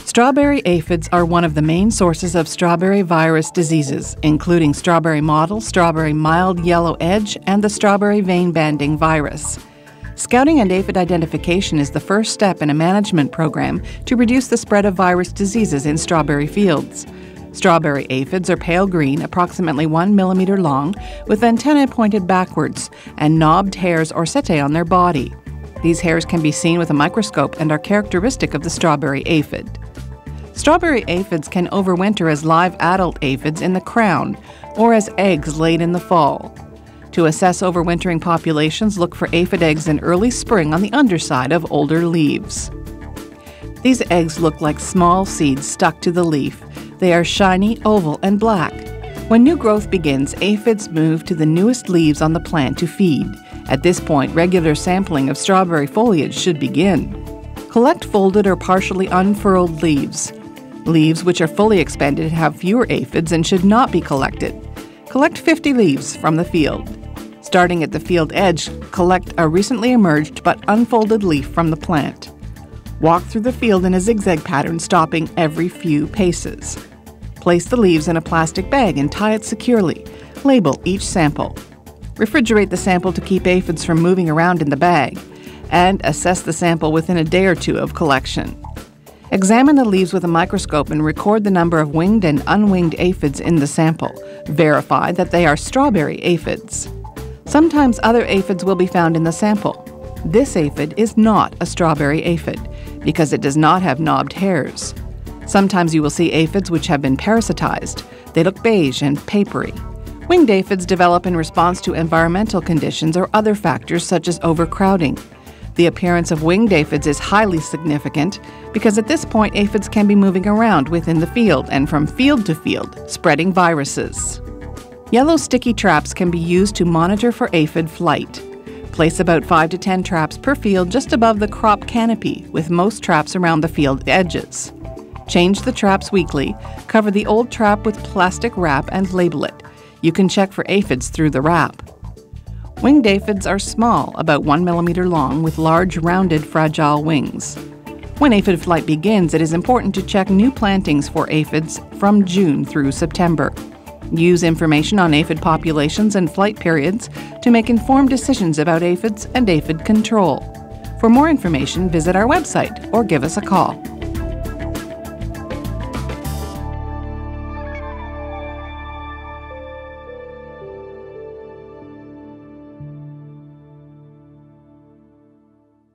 Strawberry aphids are one of the main sources of strawberry virus diseases, including strawberry mottle, strawberry mild yellow edge, and the strawberry vein banding virus. Scouting and aphid identification is the first step in a management program to reduce the spread of virus diseases in strawberry fields. Strawberry aphids are pale green, approximately 1 millimeter long, with antennae pointed backwards and knobbed hairs or setae on their body. These hairs can be seen with a microscope and are characteristic of the strawberry aphid. Strawberry aphids can overwinter as live adult aphids in the crown or as eggs laid in the fall. To assess overwintering populations, look for aphid eggs in early spring on the underside of older leaves. These eggs look like small seeds stuck to the leaf. They are shiny, oval, and black. When new growth begins, aphids move to the newest leaves on the plant to feed. At this point, regular sampling of strawberry foliage should begin. Collect folded or partially unfurled leaves. Leaves which are fully expanded have fewer aphids and should not be collected. Collect 50 leaves from the field. Starting at the field edge, collect a recently emerged but unfolded leaf from the plant. Walk through the field in a zigzag pattern, stopping every few paces. Place the leaves in a plastic bag and tie it securely. Label each sample. Refrigerate the sample to keep aphids from moving around in the bag, and assess the sample within a day or two of collection. Examine the leaves with a microscope and record the number of winged and unwinged aphids in the sample. Verify that they are strawberry aphids. Sometimes other aphids will be found in the sample. This aphid is not a strawberry aphid because it does not have knobbed hairs. Sometimes you will see aphids which have been parasitized. They look beige and papery. Winged aphids develop in response to environmental conditions or other factors such as overcrowding. The appearance of winged aphids is highly significant because at this point aphids can be moving around within the field and from field to field, spreading viruses. Yellow sticky traps can be used to monitor for aphid flight. Place about 5 to 10 traps per field just above the crop canopy, with most traps around the field edges. Change the traps weekly, cover the old trap with plastic wrap and label it. You can check for aphids through the wrap. Winged aphids are small, about 1 millimeter long, with large, rounded, fragile wings. When aphid flight begins, it is important to check new plantings for aphids from June through September. Use information on aphid populations and flight periods to make informed decisions about aphids and aphid control. For more information, visit our website or give us a call.